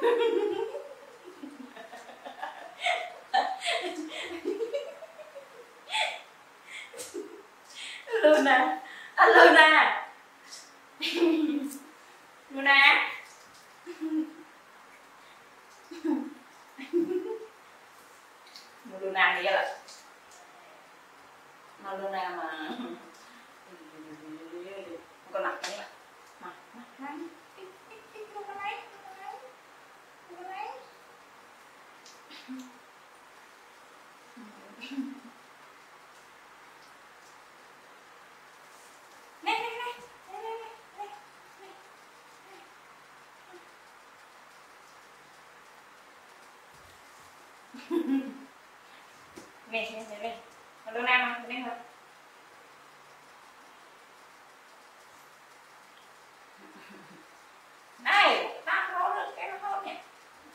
Luna, Luna, Luna, Luna này là Luna mà con mặt cái mặt này này Luna mà này hả? Này, ta có được cái nó không nhỉ?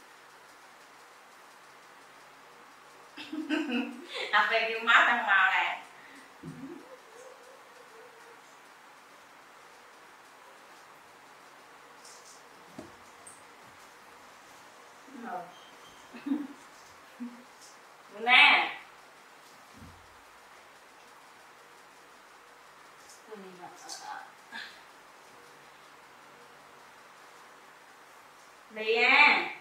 Học về kêu máu tăng màu nè. Luna. Lia.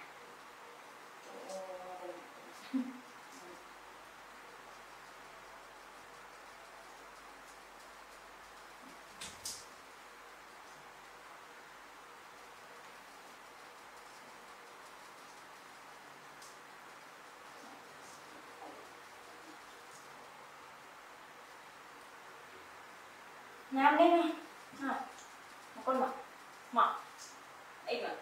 Nhắm đi nè. Một con mọc. Đây mà.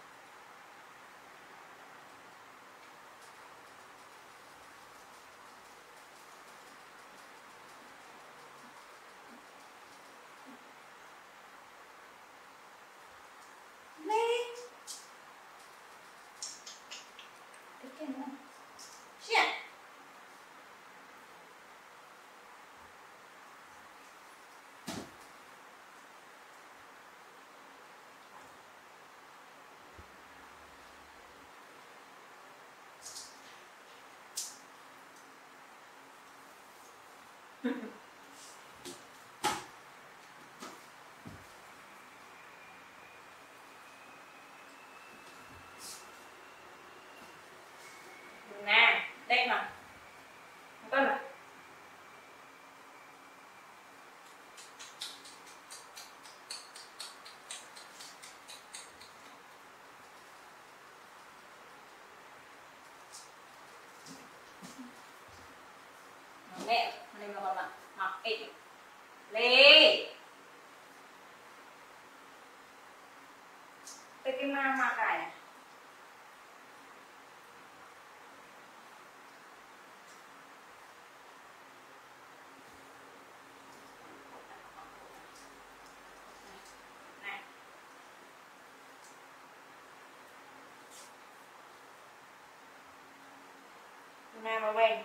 Nè, đây mà. Con mà. Mẹ, đây mà con mà. Học ít. Lê. Cái ma cài này. Luna mà về.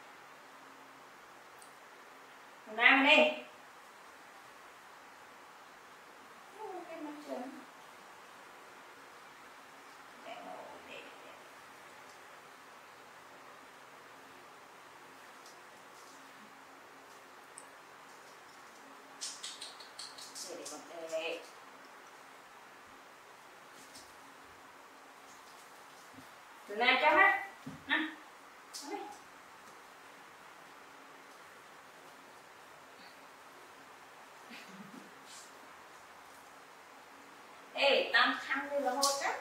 Luna mà đi. Luna cho mắt. Ê, tao thăng lên là hốt á.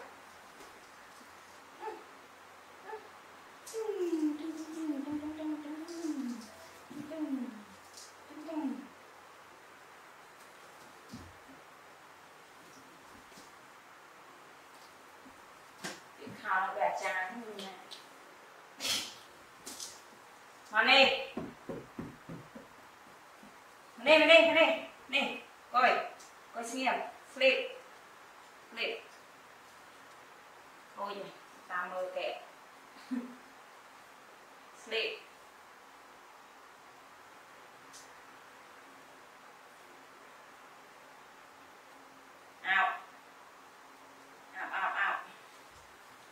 Khảo là bẻ tràn như này. Mà đi. Đi. Coi xem. Flip. Ôi giời, tao mơ kệ. Flip. Out.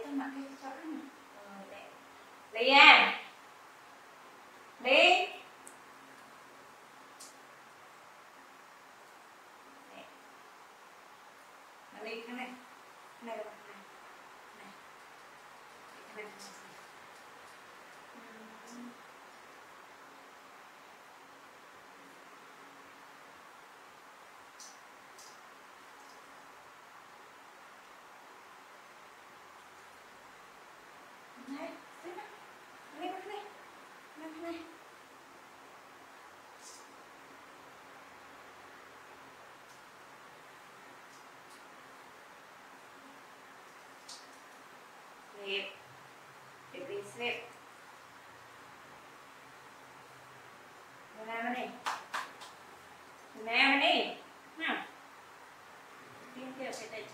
cái mặt cái chó này. Rồi đẹp. Đi nha. Đi. Đẹp. Nó đi cái này. Này là này. Này. Cái này. Này, xếp này. Lên này. Lên này. Đẹp. Để đi xếp. Ra bên này. Ra bên này. Ha. Đi theo cái đây.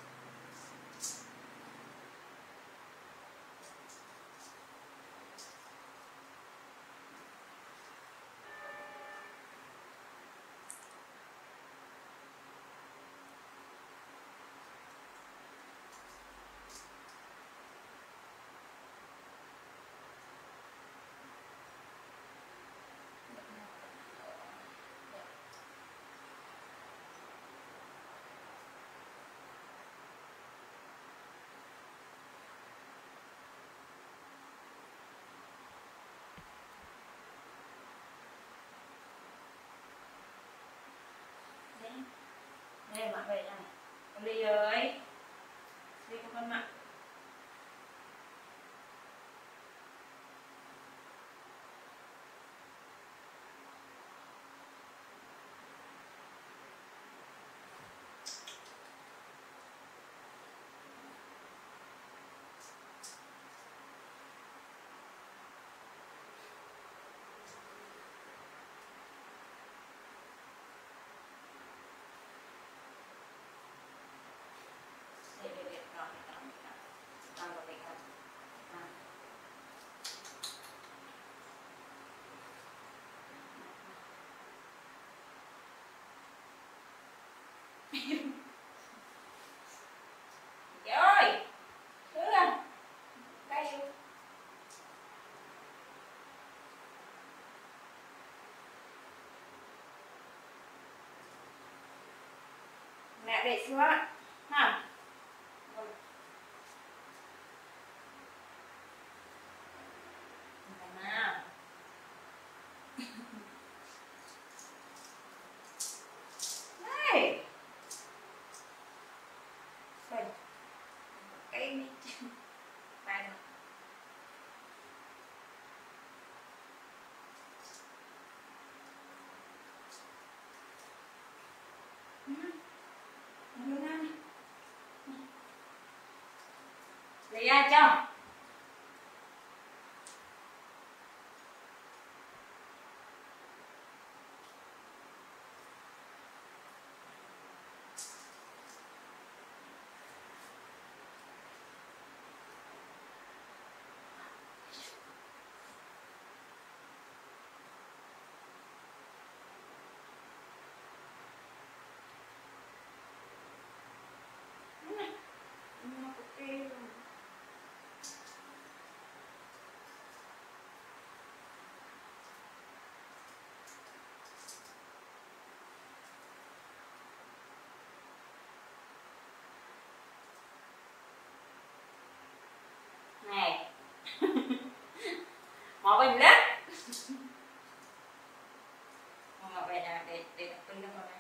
Đây bạn về này. Con đi rồi. Đi con mặt. Rồi. Thứ lên. Đây. Mẹ để xuống ạ. Ha. Nào. Đây. Đây. Cái đi. Đây. Lấy ra cho. Này. Mỏ bình đất. Mỏ về là để đập bình nó vào đây.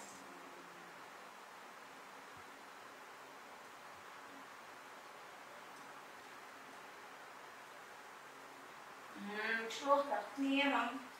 Chua cả kia mà.